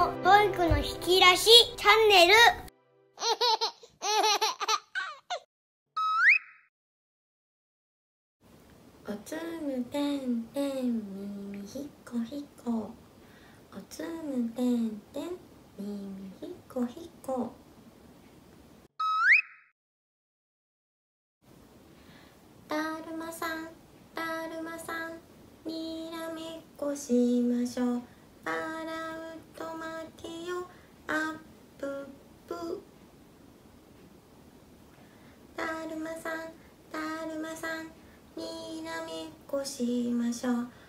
の保育の引き出しチャンネル。 おつむてんてん耳ひっこひっこ、おつむてんてん耳ひっこひっこ。だるまさんだるまさん、にらめっこしましょう。笑うと負けよあっぷっぷ。だるまさんだるまさん、にらめっこしましょう。